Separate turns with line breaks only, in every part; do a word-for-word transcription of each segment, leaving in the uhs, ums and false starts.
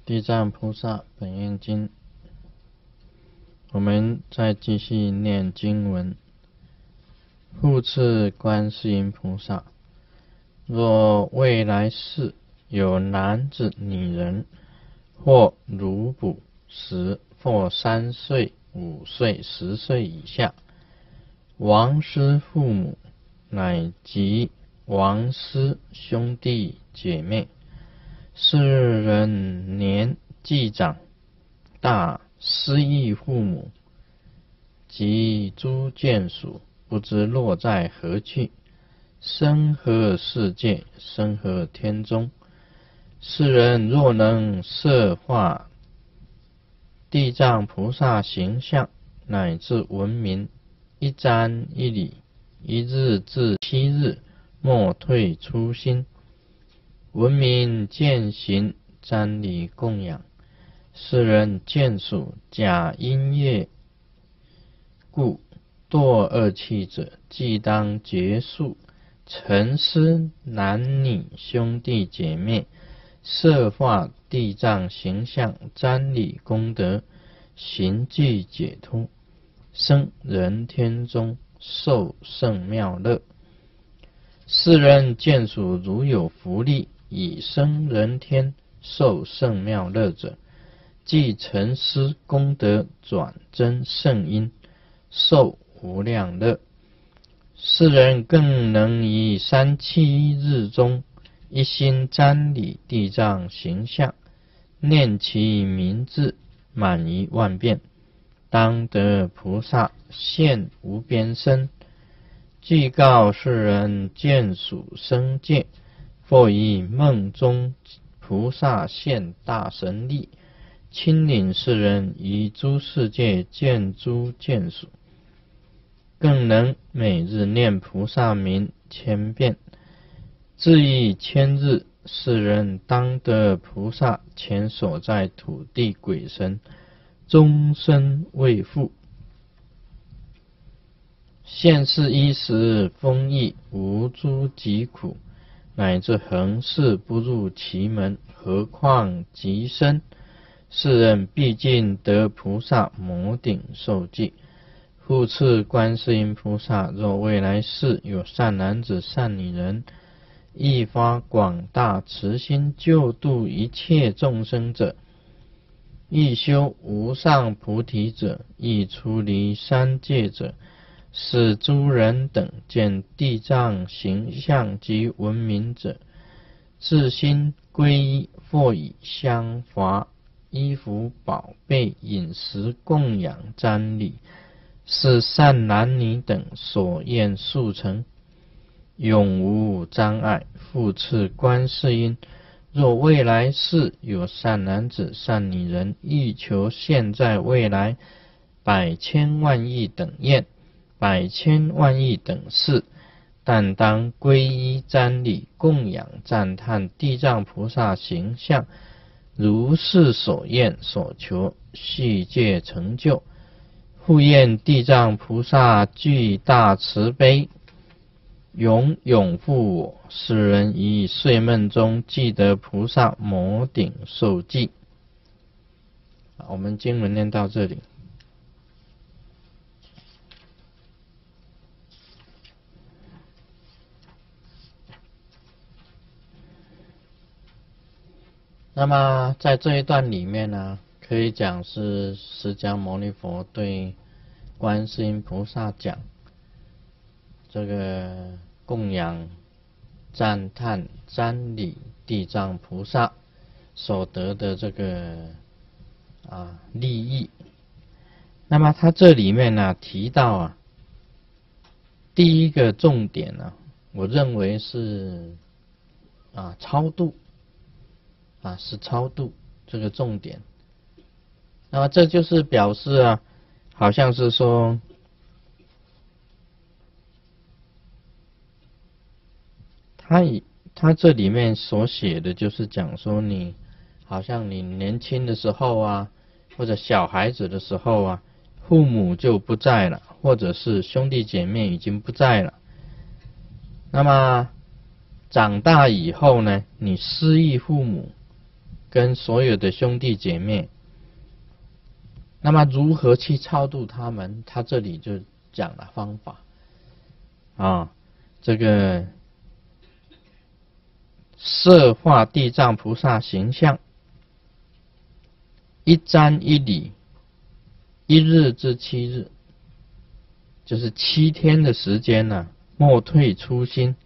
地藏菩萨本愿经，我们再继续念经文。复次观世音菩萨，若未来世有男子女人，或乳哺时或三岁、五岁、十岁以下，亡失父母，乃及亡失兄弟姐妹，是人年纪长大，失忆父母及诸眷属，不知落在何去，生何世界，生何天中。世人若能摄化地藏菩萨形象，乃至闻名，一瞻一礼，一日至七日，莫退初心。闻名见行，瞻礼供养，世人眷属假因业故，堕恶趣者，即当结束。尘施男女兄弟姐妹，摄化地藏形象，瞻礼功德，行具解脱，生人天中，受胜妙乐。世人眷属如有福利，以生人天，受胜妙乐者，即尘施功德，转增圣因，受无量乐。世人更能于三七日中，一心瞻礼地藏形象，念其名字满于万遍，当得菩萨现无边身。具告世人眷属生界，或于梦中菩萨现大神力，亲领世人于诸世界见诸眷属，更能每日念菩萨名千遍，至于千日，世人当得菩萨前所在土地鬼神，终身未复。现世衣食丰溢，无诸疾苦，乃至恒世不入其门，何况极深。世人毕竟得菩萨摩顶受记。复次观世音菩萨，若未来世有善男子善女人，亦发广大慈心，救度一切众生者，亦修无上菩提者，亦出离三界者，使诸人等见地藏形象及闻名者，自心皈依，或以香华、衣服、宝贝、饮食供养瞻礼，是善男女等所愿速成，永无障碍。复次观世音，若未来世有善男子善女人，欲求现在未来百千万亿等愿，百千万亿等事，但当皈依瞻礼供养赞叹地藏菩萨形象，如是所愿所求，悉皆成就。复愿地藏菩萨具大慈悲，永永护我，使人于睡梦中记得菩萨摩顶受记。我们经文念到这里。那么在这一段里面呢，可以讲是释迦牟尼佛对观世音菩萨讲这个供养赞叹瞻礼地藏菩萨所得的这个啊利益。那么他这里面呢提到啊，第一个重点呢，我认为是啊超度啊是超度这个重点。那么这就是表示啊，好像是说他以他这里面所写的就是讲说，你好像你年轻的时候啊，或者小孩子的时候啊，父母就不在了，或者是兄弟姐妹已经不在了。那么长大以后呢，你失忆父母， 跟所有的兄弟姐妹。那么如何去超度他们？他这里就讲了方法啊，这个设化地藏菩萨形象，一瞻一礼，一日至七日，就是七天的时间呢、啊，莫退初心，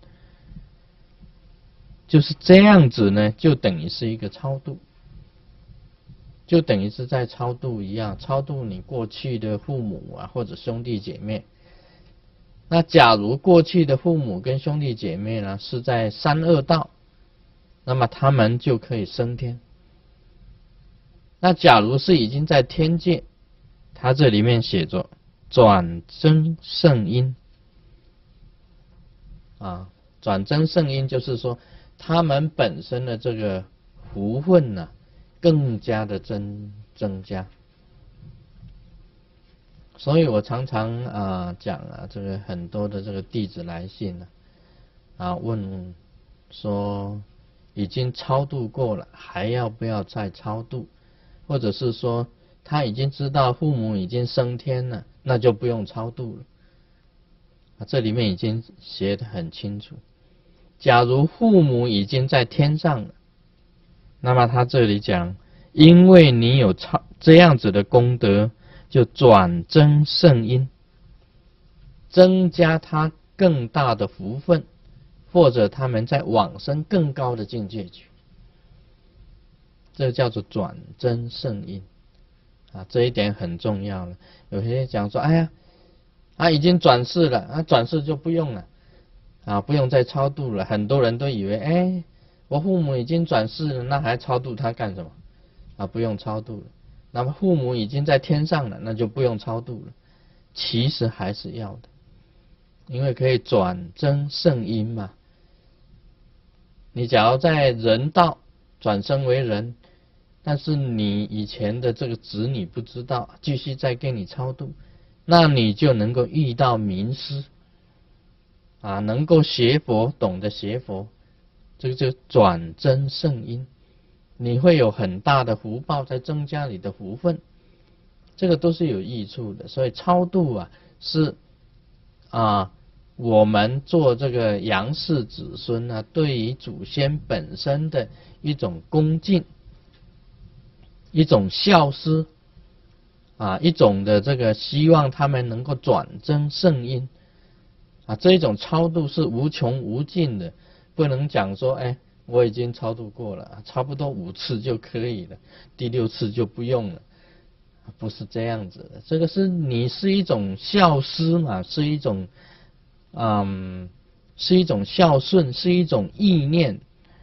就是这样子呢，就等于是一个超度。就等于是在超度一样，超度你过去的父母啊，或者兄弟姐妹。那假如过去的父母跟兄弟姐妹呢是在三恶道，那么他们就可以升天。那假如是已经在天界，他这里面写着转增圣因啊，转增圣因就是说他们本身的这个福分呢、啊。更加的增增加，所以我常常啊讲啊，这个很多的这个弟子来信呢，啊问说已经超度过了，还要不要再超度？或者是说他已经知道父母已经升天了，那就不用超度了。啊，这里面已经写得很清楚。假如父母已经在天上了，那么他这里讲，因为你有超这样子的功德，就转增圣因，增加他更大的福分，或者他们在往生更高的境界去，这叫做转增圣因啊，这一点很重要了。有些人讲说，哎呀，啊已经转世了，啊转世就不用了，啊不用再超度了。很多人都以为，哎。我父母已经转世了，那还超度他干什么？啊，不用超度了。那么父母已经在天上了，那就不用超度了。其实还是要的，因为可以转增圣因嘛。你假如在人道转生为人，但是你以前的这个子女不知道，继续再给你超度，那你就能够遇到名师啊，能够学佛，懂得学佛。这个就转增圣因，你会有很大的福报，在增加你的福分，这个都是有益处的。所以超度啊，是啊，我们做这个杨氏子孙啊，对于祖先本身的一种恭敬，一种孝思啊，一种的这个希望他们能够转增圣因啊，这一种超度是无穷无尽的。不能讲说，哎，我已经超度过了，差不多五次就可以了，第六次就不用了，不是这样子的。这个是你是一种孝思嘛，是一种，嗯，是一种孝顺，是一种意念，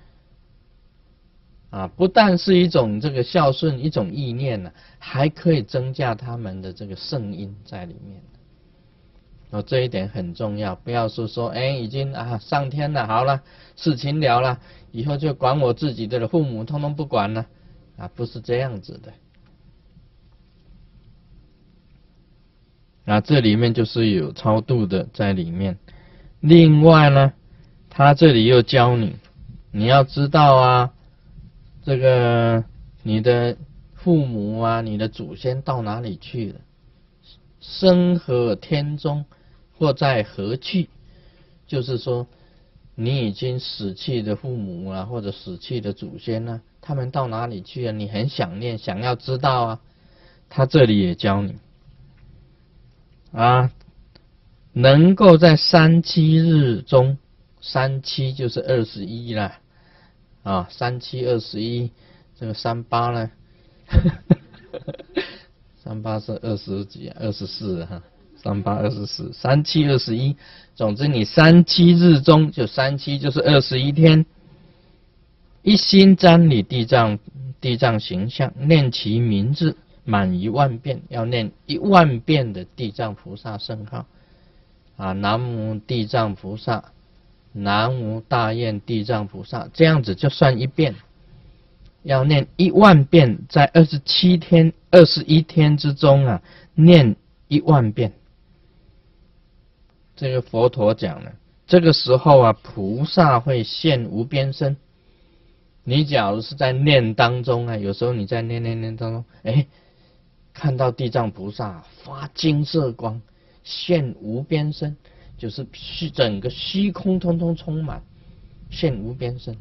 啊，不但是一种这个孝顺，一种意念呢、啊，还可以增加他们的这个圣因在里面。哦，这一点很重要，不要说说，哎，已经啊上天了，好了，事情了了，以后就管我自己的父母，通通不管了，啊，不是这样子的。啊，这里面就是有超度的在里面。另外呢，他这里又教你，你要知道啊，这个你的父母啊，你的祖先到哪里去了？生何天中，或在何去？就是说，你已经死去的父母啊，或者死去的祖先呢、啊，他们到哪里去了？你很想念，想要知道啊。他这里也教你啊，能够在三七日中，三七就是二十一了啊，三七二十一，这个三八呢？三八是二十几啊，二十四哈，三八二十四，三七二十一。总之，你三七日中，就三七就是二十一天，一心瞻礼地藏地藏形象，念其名字满一万遍，要念一万遍的地藏菩萨圣号啊，南无地藏菩萨，南无大愿地藏菩萨，这样子就算一遍。要念一万遍，在二十七天、二十一天之中啊，念一万遍。这个佛陀讲了，这个时候啊，菩萨会现无边身你假如是在念当中啊，有时候你在念念念当中，哎，看到地藏菩萨发金色光，现无边身，就是虚整个虚空通通充满，现无边身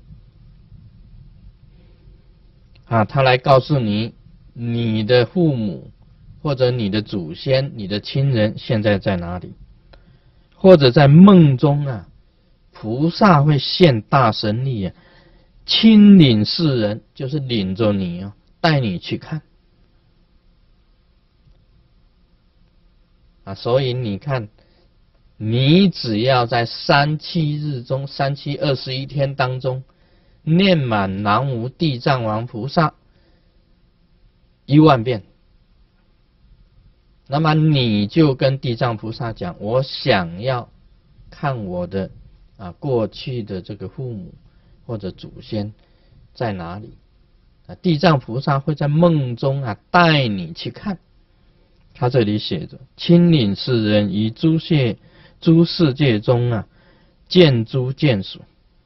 啊，他来告诉你，你的父母或者你的祖先、你的亲人现在在哪里，或者在梦中啊，菩萨会现大神力啊。亲领世人，就是领着你啊，带你去看啊。所以你看，你只要在三七日中，三七二十一天当中，念满南无地藏王菩萨一万遍，那么你就跟地藏菩萨讲：我想要看我的啊过去的这个父母。或者祖先在哪里啊？地藏菩萨会在梦中啊带你去看。他这里写着：亲领世人于诸界诸世界中啊，见诸见属。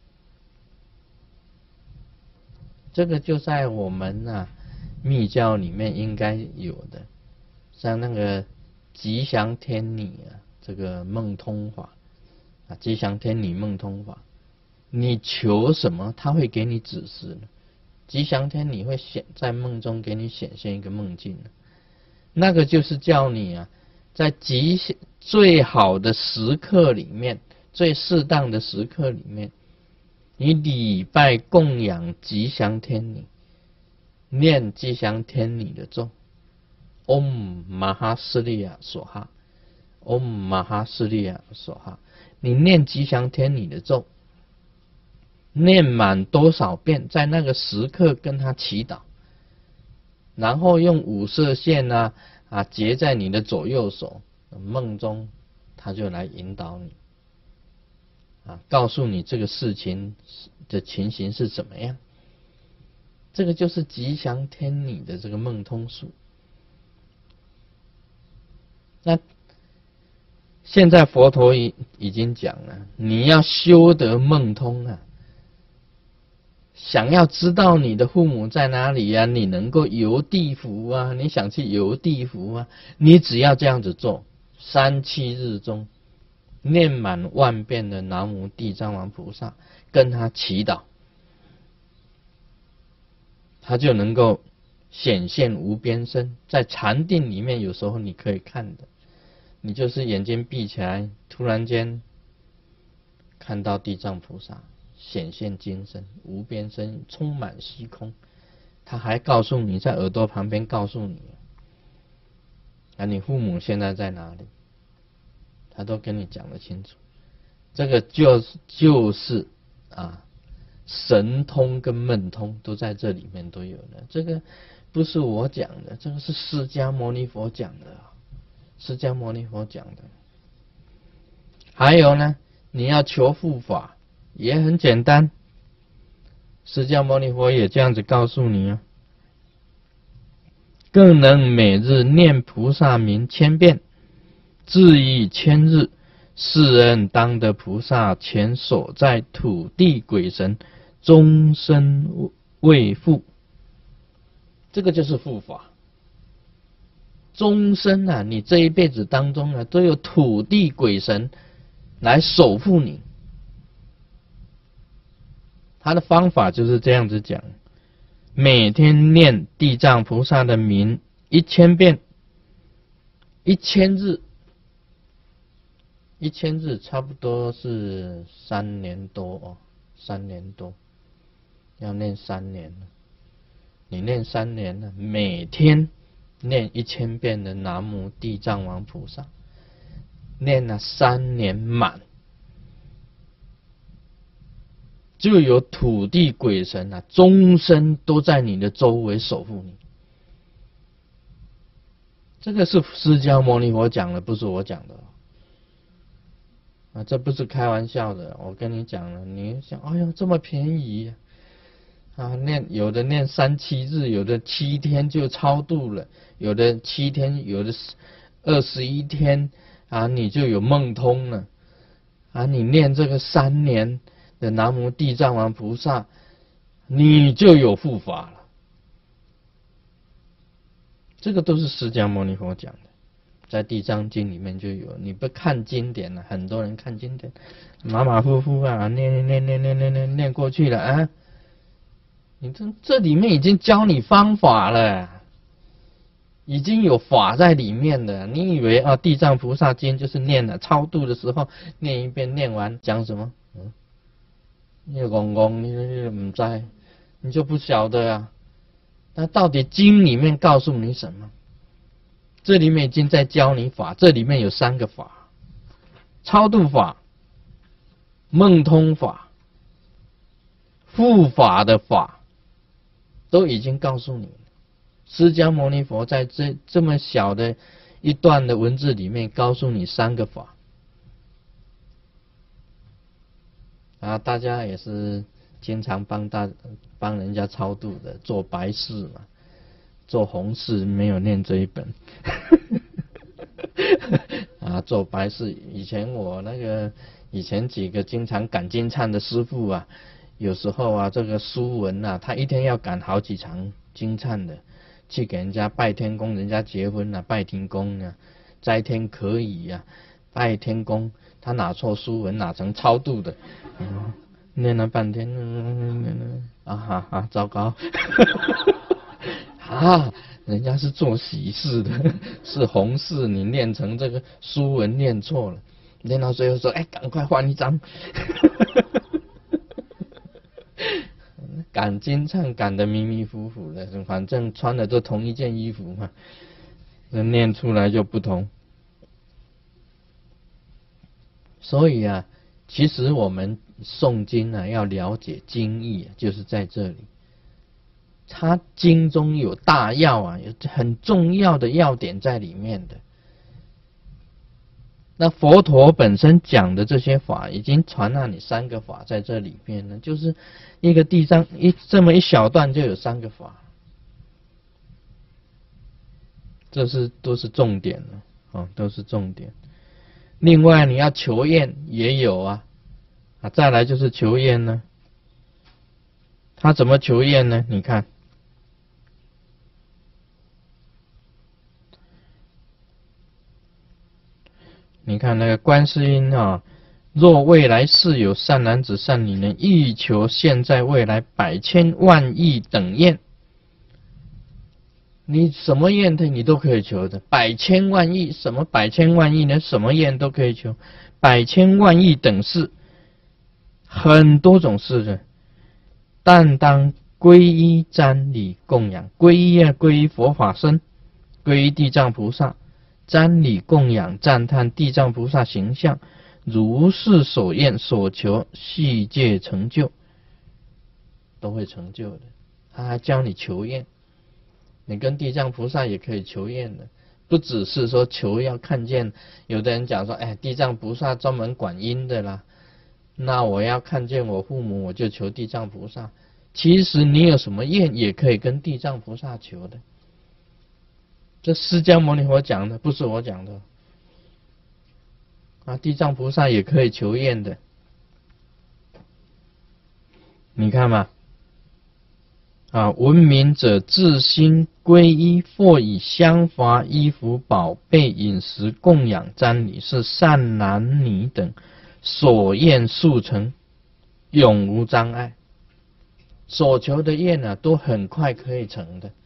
这个就在我们啊密教里面应该有的，像那个吉祥天女啊，这个梦通法啊，吉祥天女梦通法。你求什么，他会给你指示的。吉祥天你会显在梦中给你显现一个梦境，那个就是叫你啊，在吉最好的时刻里面，最适当的时刻里面，你礼拜供养吉祥天女，念吉祥天女的咒 Om Maha Sriya Swaha Om Maha Sriya Swaha， 你念吉祥天女的咒。念满多少遍，在那个时刻跟他祈祷，然后用五色线啊啊结在你的左右手，梦中他就来引导你啊，告诉你这个事情的情形是怎么样。这个就是吉祥天女的这个梦通术。那现在佛陀已已经讲了，你要修得梦通啊。想要知道你的父母在哪里呀、啊？你能够游地府啊？你想去游地府啊？你只要这样子做，三七日中念满万遍的南无地藏王菩萨，跟他祈祷，他就能够显现无边身。在禅定里面，有时候你可以看的，你就是眼睛闭起来，突然间看到地藏菩萨。显现金身无边身，充满虚空。他还告诉你，在耳朵旁边告诉你啊，你父母现在在哪里，他都跟你讲得清楚。这个就是就是啊，神通跟梦通都在这里面都有的。这个不是我讲的，这个是释迦牟尼佛讲的，释迦牟尼佛讲的。还有呢，你要求护法。也很简单，释迦牟尼佛也这样子告诉你啊，更能每日念菩萨名千遍，至于千日，世人当得菩萨前所在土地鬼神终身未复。这个就是护法，终身啊，你这一辈子当中啊，都有土地鬼神来守护你。他的方法就是这样子讲，每天念地藏菩萨的名一千遍，一千日，一千日差不多是三年多哦，三年多，要念三年了。你念三年了，每天念一千遍的南无地藏王菩萨，念了三年满。就有土地鬼神啊，终身都在你的周围守护你。这个是释迦牟尼佛讲的，不是我讲的啊，这不是开玩笑的。我跟你讲了，你想，哎呦，这么便宜啊！念有的念三七日，有的七天就超度了，有的七天，有的二十一天啊，你就有梦通了啊！你念这个三年的南无地藏王菩萨你就有护法了。这个都是释迦牟尼佛讲的，在《地藏经》里面就有。你不看经典了，很多人看经典，马马虎虎啊，念念念念念念念过去了啊。你这这里面已经教你方法了，已经有法在里面的。你以为啊，《地藏菩萨经》就是念了超度的时候念一遍，念完讲什么？嗯，你公公你你不知，你就不晓得啊。那到底经里面告诉你什么？这里面已经在教你法，这里面有三个法：超度法、梦通法、护法的法，都已经告诉你了。释迦牟尼佛在这这么小的一段的文字里面，告诉你三个法啊，大家也是经常帮大帮人家超度的，做白事嘛，做红事没有念这一本啊，做白事。以前我那个以前几个经常赶经忏的师父啊，有时候啊这个书文啊，他一天要赶好几场经忏的，去给人家拜天公，人家结婚啊，拜天公啊，斋天可以啊，拜天公，他拿错书文，拿成超度的。嗯，念了半天，嗯、啊哈哈，糟糕！啊，人家是做喜事的，是红事，你念成这个书文念错了，念到最后说：“哎，赶快换一张。”赶经忏赶得迷迷糊糊的，反正穿的都同一件衣服嘛，那念出来就不同。所以啊，其实我们诵经啊，要了解经义，就是在这里。它经中有大要啊，有很重要的要点在里面的。那佛陀本身讲的这些法，已经传达你三个法在这里面呢，就是一个地藏一这么一小段就有三个法，这是都是重点了啊，都是重点。另外你要求验也有啊，啊，再来就是求验呢，他怎么求验呢？你看。你看那个观世音啊，若未来世有善男子善女人，欲求现在未来百千万亿等愿，你什么愿的你都可以求的，百千万亿，什么百千万亿呢？什么愿都可以求，百千万亿等事，很多种事的，但当皈依瞻礼供养，皈依啊，皈依佛法僧，皈依地藏菩萨。瞻礼供养赞叹地藏菩萨形象，如是所愿所求，悉皆成就，都会成就的。他还教你求愿，你跟地藏菩萨也可以求愿的，不只是说求要看见。有的人讲说，哎，地藏菩萨专门管阴的啦，那我要看见我父母，我就求地藏菩萨。其实你有什么愿，也可以跟地藏菩萨求的。这释迦牟尼佛讲的，不是我讲的啊！地藏菩萨也可以求愿的，你看嘛，啊，闻名者自心皈依，或以香华衣服宝贝饮食供养瞻礼，是善男女等所愿速成，永无障碍。所求的愿呢、啊，都很快可以成的。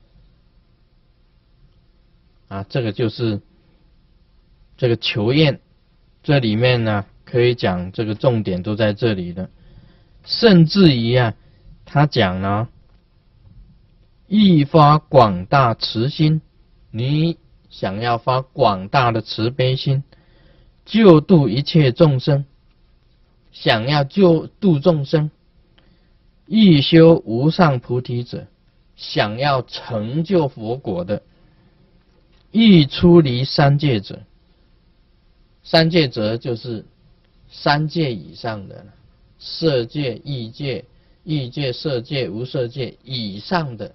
啊，这个就是这个求愿，这里面呢可以讲这个重点都在这里的，甚至于啊，他讲呢，欲发广大慈心，你想要发广大的慈悲心，救度一切众生，想要救度众生，欲修无上菩提者，想要成就佛果的。欲出离三界者，三界者就是三界以上的，色界、异界、异界、色界、无色界以上的。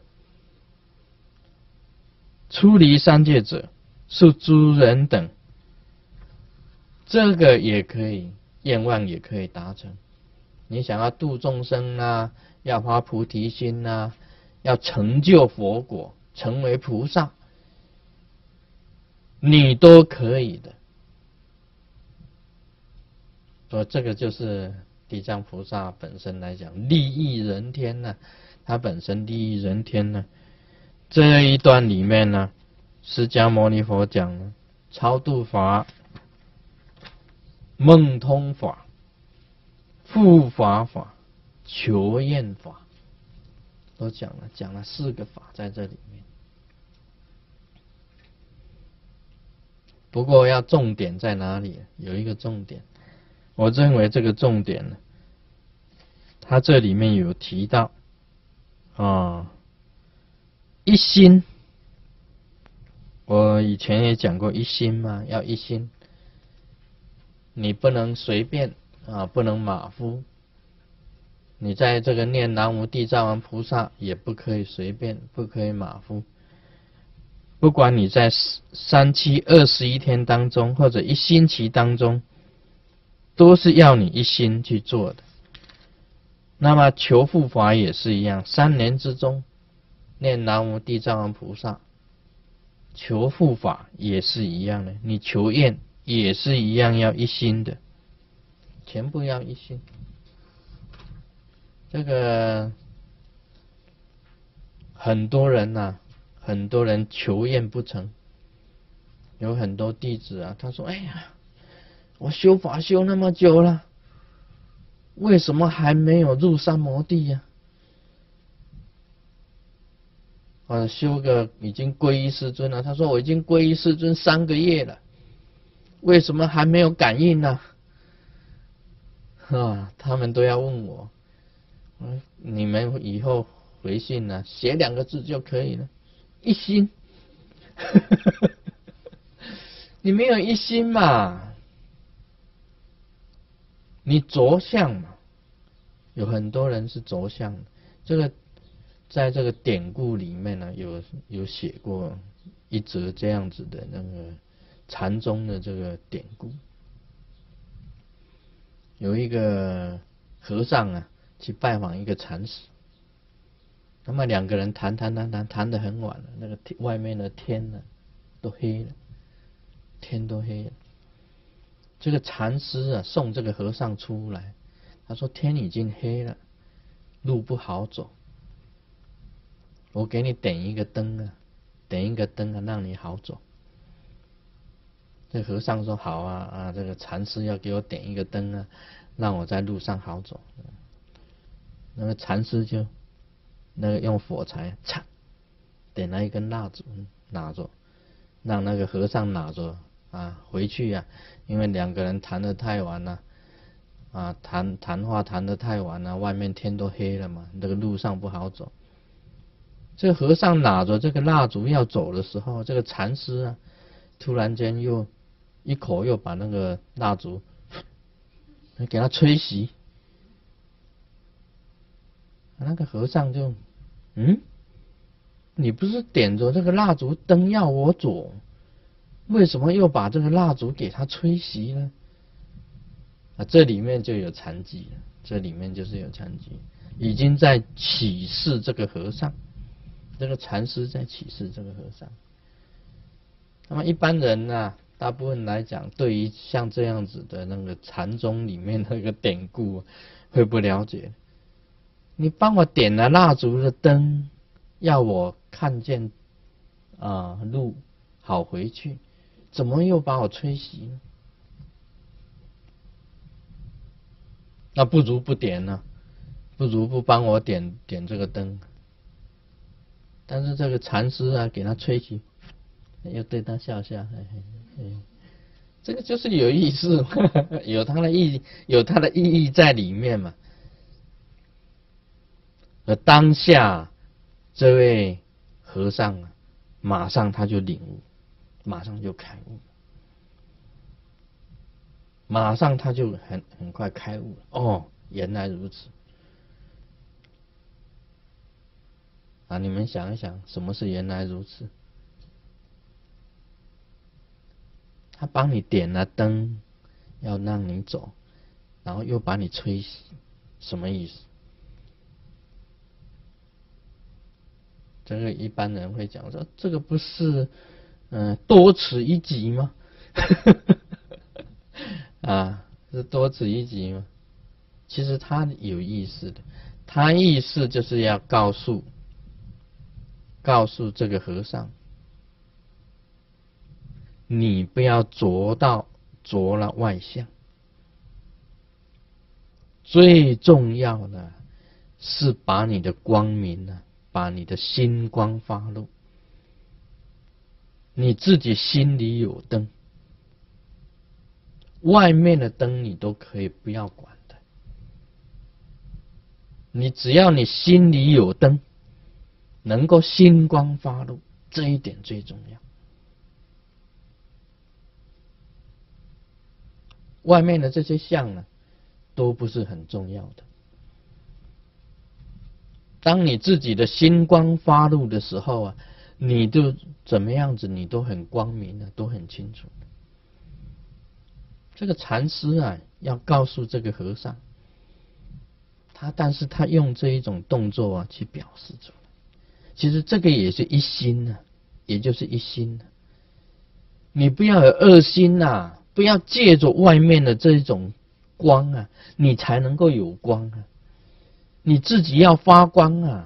出离三界者，是诸人等，这个也可以，愿望也可以达成。 你想要度众生啊，要发菩提心啊，要成就佛果，成为菩萨，你都可以的。所以这个就是地藏菩萨本身来讲，利益人天呢、啊，他本身利益人天呢、啊。这一段里面呢，释迦牟尼佛讲了超度法、梦通法、护法法、求验法，都讲了，讲了四个法在这里面。不过要重点在哪里？有一个重点，我认为这个重点呢，它这里面有提到啊，一心。我以前也讲过一心嘛，要一心，你不能随便啊，不能马虎。你在这个念南无地藏王菩萨，也不可以随便，不可以马虎。不管你在三七二十一天当中，或者一星期当中，都是要你一心去做的。那么求护法也是一样，三年之中念南无地藏王菩萨，求护法也是一样的，你求验也是一样要一心的，全部要一心。这个很多人呐、啊，很多人求验不成，有很多弟子啊，他说：“哎呀，我修法修那么久了，为什么还没有入三摩地呀、啊？”我修个已经皈依师尊了，他说：“我已经皈依师尊三个月了，为什么还没有感应呢？”啊，他们都要问我。你们以后回信呢、啊，写两个字就可以了，一心。你没有一心嘛，你着相嘛，有很多人是着相的。这个在这个典故里面呢、啊，有有写过一则这样子的那个禅宗的这个典故。有一个和尚啊，去拜访一个禅师，那么两个人谈谈谈谈谈得很晚了，那个外面的天呢都黑了，天都黑了。这个禅师啊送这个和尚出来，他说：“天已经黑了，路不好走，我给你点一个灯啊，点一个灯啊，让你好走。”这和尚说：“好啊啊，这个禅师要给我点一个灯啊，让我在路上好走。”那个禅师就那个用火柴嚓点了一根蜡烛，拿着，让那个和尚拿着啊回去啊，因为两个人谈得太晚了啊，谈谈话谈得太晚了，外面天都黑了嘛，这个路上不好走。这个和尚拿着这个蜡烛要走的时候，这个禅师啊，突然间又一口又把那个蜡烛给他吹熄。那个和尚就，嗯，你不是点着这个蜡烛灯要我走，为什么又把这个蜡烛给他吹熄呢？啊，这里面就有禅机了，这里面就是有禅机，已经在启示这个和尚，这个禅师在启示这个和尚。那么一般人呢、啊，大部分来讲，对于像这样子的那个禅宗里面那个典故，会不了解。你帮我点了蜡烛的灯，要我看见啊路好回去，怎么又把我吹熄呢？那不如不点呢、啊，不如不帮我点点这个灯。但是这个禅师啊，给他吹熄，又对他笑笑，嘿嘿嘿，这个就是有意思，有它的意义，有它的意义在里面嘛。而当下这位和尚啊，马上他就领悟，马上就开悟，马上他就很很快开悟了。哦，原来如此啊！你们想一想，什么是原来如此？他帮你点了灯，要让你走，然后又把你吹熄， 什么意思？这个一般人会讲说，这个不是嗯、呃、多此一举吗？啊，是多此一举吗？其实他有意思的，他意思就是要告诉告诉这个和尚，你不要着到着了外相，最重要的是把你的光明呢，把你的心光发露，你自己心里有灯，外面的灯你都可以不要管的，你只要你心里有灯，能够心光发露，这一点最重要。外面的这些相呢，都不是很重要的。当你自己的心光发露的时候啊，你就怎么样子，你都很光明的，都很清楚。这个禅师啊，要告诉这个和尚，他但是他用这一种动作啊去表示出来。其实这个也是一心啊，也就是一心啊。你不要有二心啊，不要借着外面的这种光啊，你才能够有光啊。你自己要发光啊，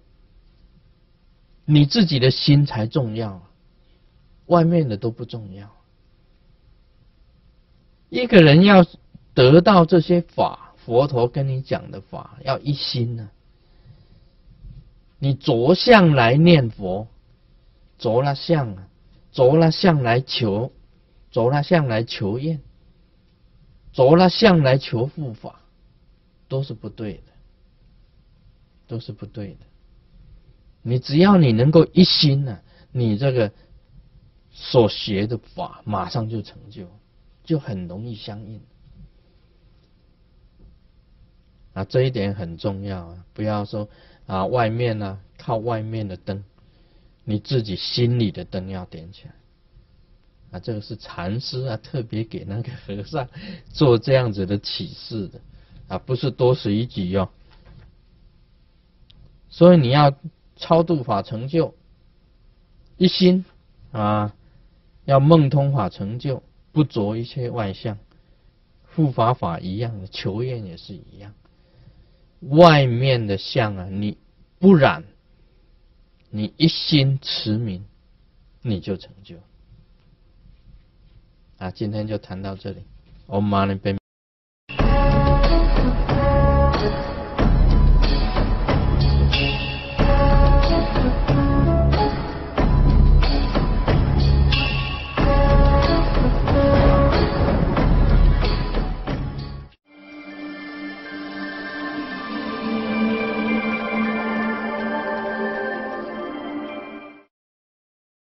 你自己的心才重要啊，外面的都不重要。一个人要得到这些法，佛陀跟你讲的法，要一心啊。你着相来念佛，着了相啊，着了相来求，着了相来求验，着了相来求护法，都是不对的，都是不对的。你只要你能够一心啊，你这个所学的法马上就成就，就很容易相应啊。这一点很重要啊，不要说啊外面啊靠外面的灯，你自己心里的灯要点起来啊。这个是禅师啊特别给那个和尚做这样子的启示的啊，不是多此一举哦。所以你要超度法成就，一心啊，要梦通法成就，不着一切外相，护法法一样的，求验也是一样。外面的相啊，你不染，你一心持名，你就成就。啊，今天就谈到这里。Om Mani Padme